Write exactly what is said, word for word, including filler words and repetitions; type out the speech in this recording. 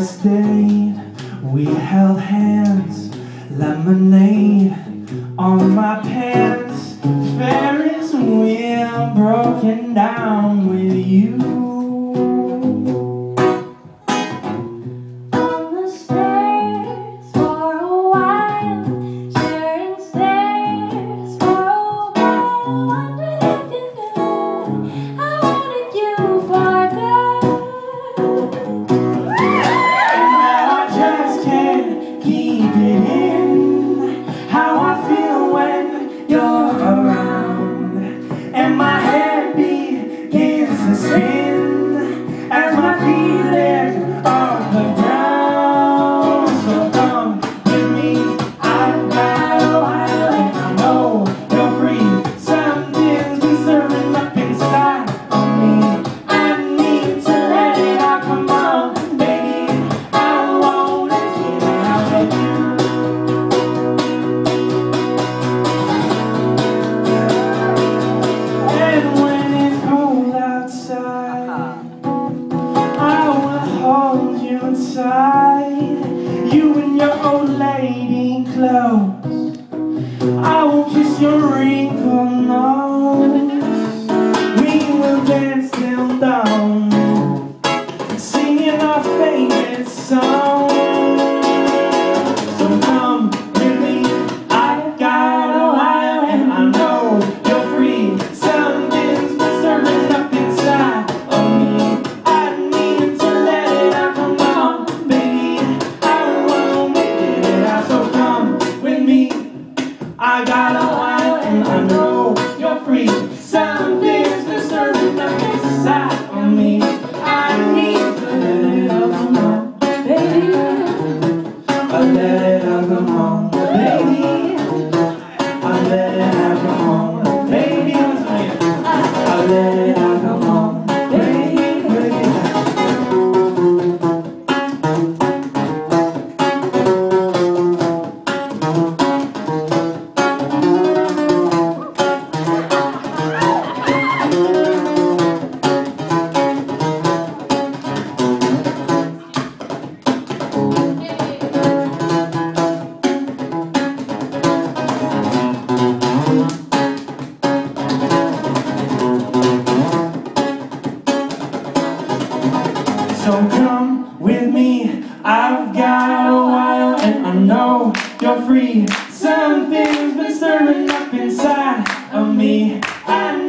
first date, we held hands, lemonade on my pants, Ferris wheel broken down with you. On the stairs for a while, sharing stairs for a while, wondered if you knew I wanted you for good. And now I just can't keep it in, how I feel when you're around, and my head begins to spin as my feet lift off the ground. So come with me, I've got a while, and I know you're free. Something's been stirring up inside of me. I need to let it out, come on, baby. I wanna get it out of you. And when it's cold outside, I wanna hold you inside, you in your old lady clothes. I will kiss your wrinkled nose. We will dance till dawn, singing our favorite song. So come with me, I've got a while, and I know you're free. Something's been stirring up inside of me. I need to let it out, come on, baby. I wanna get it out, so come with me. I got a while, and I know you're free. Something's been stirring up inside of me. I need to let it out, come on, baby. I let it out, come on, baby. I let it out, come on, baby. I let it out, come on, baby. So come with me, I've got a while, and I know you're free. Something's been stirring up inside of me. I